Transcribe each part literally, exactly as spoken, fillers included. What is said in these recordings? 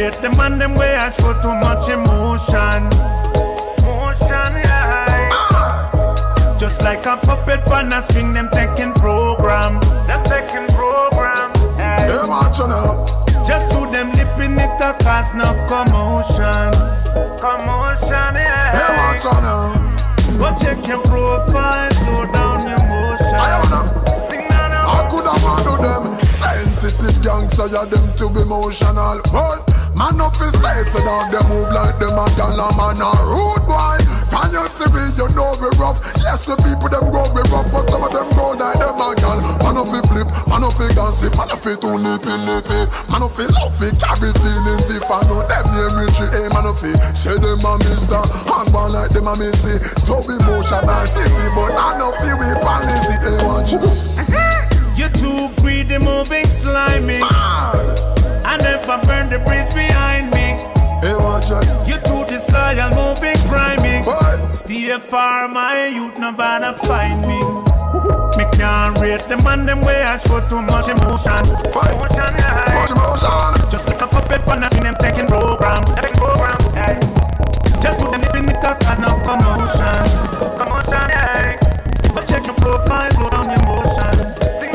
rate them and them way I show too much emotion. Emotion, yeah. Ah. Just like a puppet on a string, them taking program. Them taking program. Yeah. They watch you now. Just to them lipping it a cause enough commotion. Commotion, yeah. They watch you now. Go check your profile, slow down your motion. I wanna. I could have handled them. Sensitive gangster, yeah, them to be emotional. What? Man up his face, so dog, they move like them a gal, a man a rude boy. Can you see me, you know we rough. Yes, the people them go be rough, but some of them go like them a gal. Man up he flip, man up he gossip, man up he too lippy lippy. Man up he love he carry feelings if I know them name Richie. Hey, man up he say them a mister, hang on like them a missy. So emotional, sissy, but I know he we policy. Hey, watch you. You too greedy, moving slimy. Man. I never burn the bridge behind me. Hey, watch out. You too disloyal, moving grimy. What? Stay far, my youth, nobody find me. Me can't rate them and them way I show too much emotion. What? Emotion, yeah. Much emotion. Just like a puppet when I see them taking program. Taking program, yeah. Just to them living it up and enough commotion. Commotion, yeah. But check your profile, slow down your motion.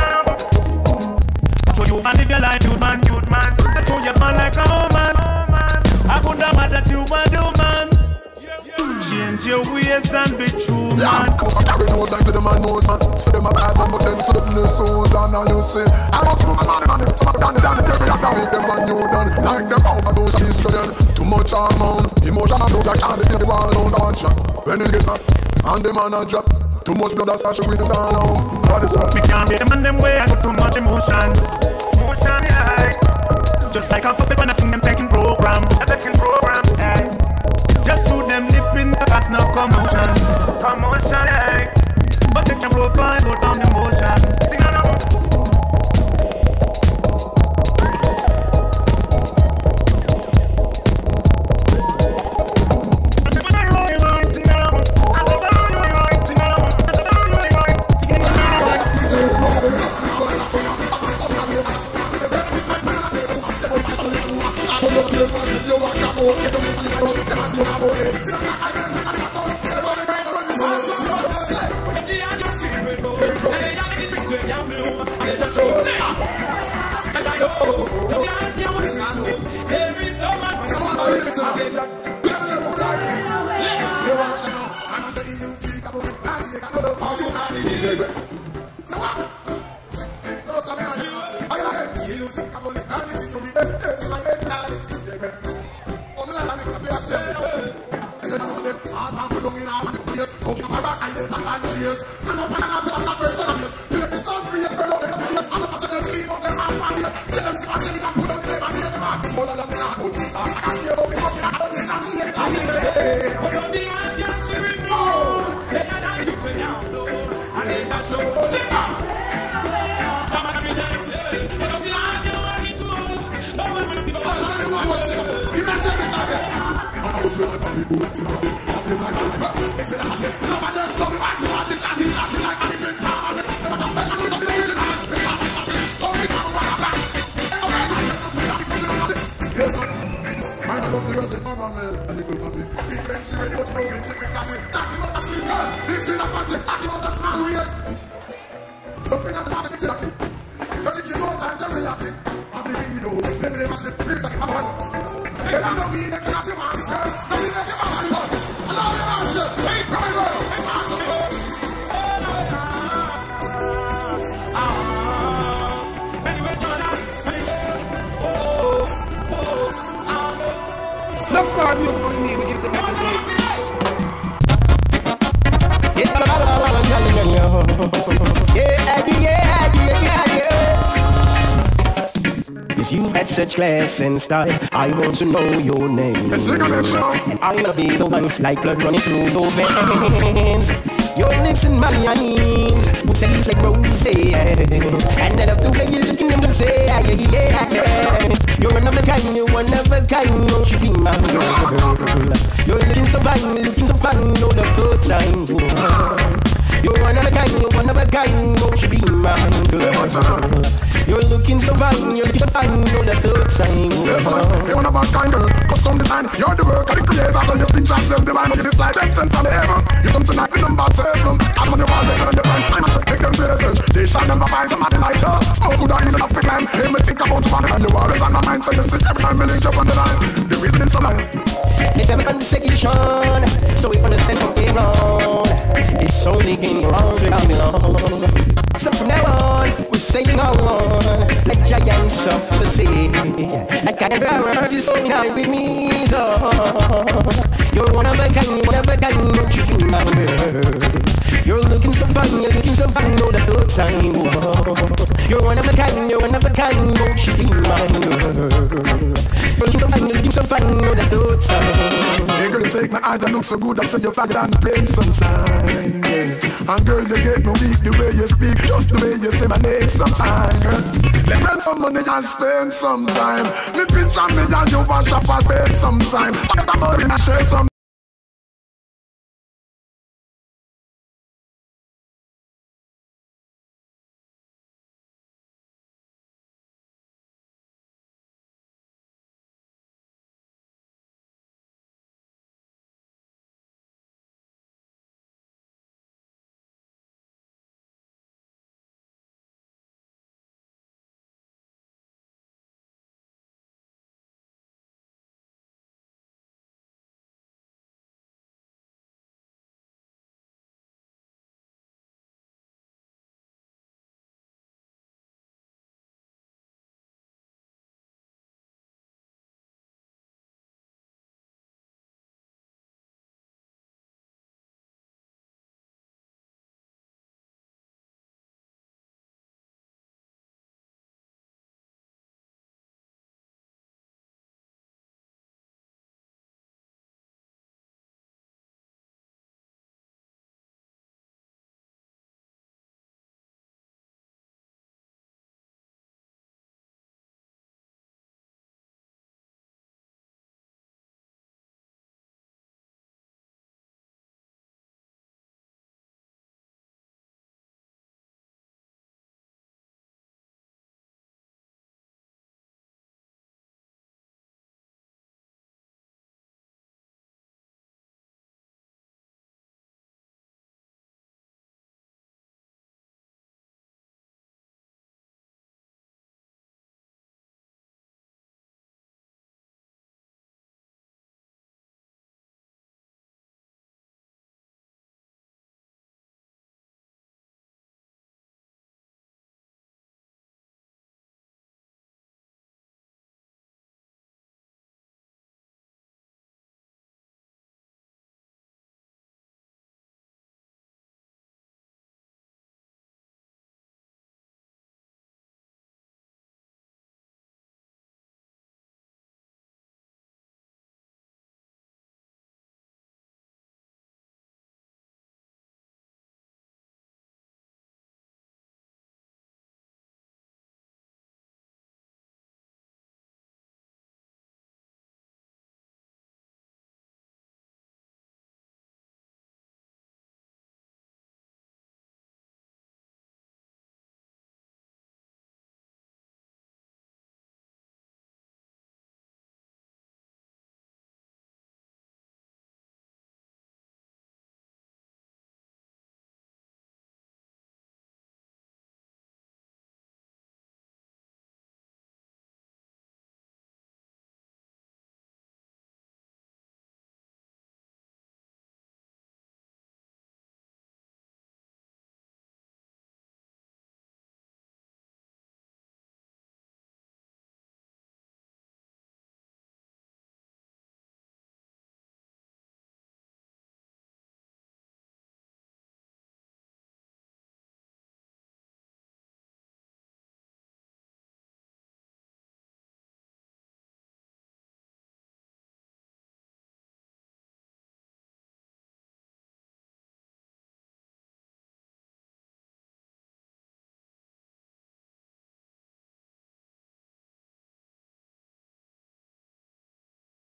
So you man live your life, you man, you man. I show your man like a woman. I put that mad that you want do, man. Change your ways and be true, man. Yeah, I carry nose like to the man knows, man. So them a bad man, but them so them the souls and all you see. I must know my man, man. Some down the down the carry and make them man new done. Like them overdose of estrogen. Too much hormone, emotion and look like candy in the wall on the shot. When it gets up, and the man a drop. Too much blood that's flashing with the down home. What is up? Me can't beat them and them way I got too much emotion. Emotion, yeah. Just like a puppet when I sing them taking program. Taking program, yeah. Just through them lipping, that's no commotion. Commotion, yeah. But take your profile, go down the motion. You've had such class and style. I want to know your name, and I wanna be the one like blood running through your veins. Your lips and my eyes would taste like rose, and I love the way you look in them and say, yeah, yeah, yeah. You're another kind, you're one of a kind. Won't you be my girl? You're looking so fine, looking so fine all the good time. You're one of a kind, you're one of a kind, won't you be my girl? You're looking so fine, you're looking so fine, know the third sign. You're one of a kind girl, custom design. You're the work of the creator, so you pinch off them divine. It's like essence from the heaven. You're something like the number seven. I'm on your wall better than the brand. I'm a take them citizens. They shall never find somebody like her. Smoke good or easy up the climb. Hey, me think about you and you always on my mind. So you see every time me link up on the line. The reason is so long. Let's have a conversation, so we understand from here on. It's only getting around without me long. So from now on, we're sailing on like giants of the sea. Like I never you so now with me. So you're one of a kind, one of a kind, won't you be my girl? You're looking so fine, you're looking so fine, know the third sign. You're one of a kind, you're one of a kind, won't you be my girl? You're looking so fine, you're looking so fine, know the third sign. Hey girl, you take my eyes, you look so good, I say you flag it on the plane sometime, yeah. And girl, you get me weak, the way you speak, just the way you say my name sometime, girl. Let's spend some money and spend some time. Me picture me and you wash up and spend some time. I got a money and share some